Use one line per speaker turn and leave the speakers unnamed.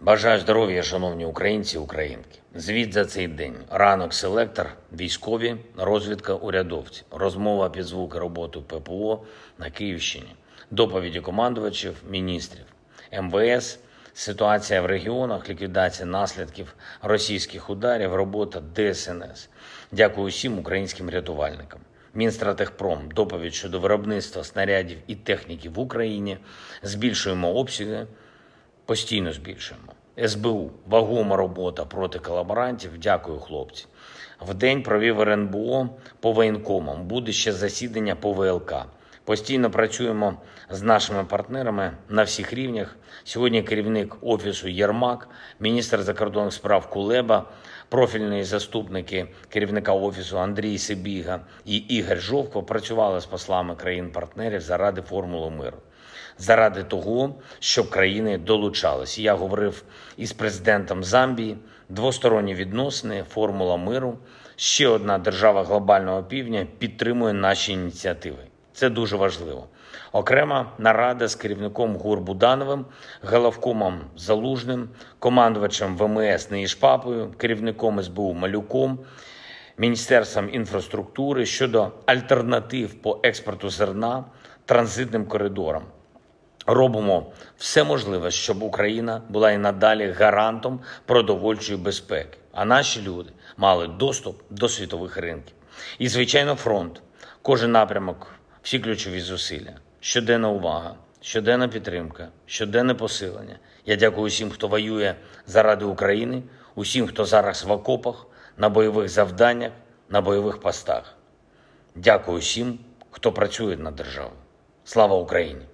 Бажаю здоров'я, шановні українці і українки. Звіт за цей день. Ранок селектор, військові, розвідка, урядовці. Розмова під звуки роботи ППО на Київщині. Доповіді командувачів, міністрів. МВС, ситуація в регіонах, ліквідація наслідків російських ударів, робота ДСНС. Дякую усім українським рятувальникам. Мінстратегпром, доповідь щодо виробництва снарядів і техніки в Україні. Збільшуємо обсяги, постійно збільшуємо. СБУ, вагома робота проти колаборантів. Дякую, хлопці. Вдень провів РНБО по воєнкомам. Буде ще засідання по ВЛК. Постійно працюємо з нашими партнерами на всіх рівнях. Сьогодні керівник Офісу Єрмак, міністр закордонних справ Кулеба, профільні заступники керівника Офісу Андрій Сибіга і Ігор Жовко працювали з послами країн-партнерів заради формули миру. Заради того, щоб країни долучались. Я говорив із президентом Замбії, двосторонні відносини, формула миру. Ще одна держава глобального півдня підтримує наші ініціативи. Це дуже важливо. Окрема нарада з керівником ГУР Будановим, головкомом Залужним, командувачем ВМС Неїшпапою, керівником СБУ Малюком, Міністерством інфраструктури щодо альтернатив по експорту зерна транзитним коридорам. Робимо все можливе, щоб Україна була і надалі гарантом продовольчої безпеки, а наші люди мали доступ до світових ринків. І, звичайно, фронт. Кожен напрямок, всі ключові зусилля. Щоденна увага, щоденна підтримка, щоденне посилення. Я дякую усім, хто воює заради України, усім, хто зараз в окопах, на бойових завданнях, на бойових постах. Дякую усім, хто працює на державу. Слава Україні!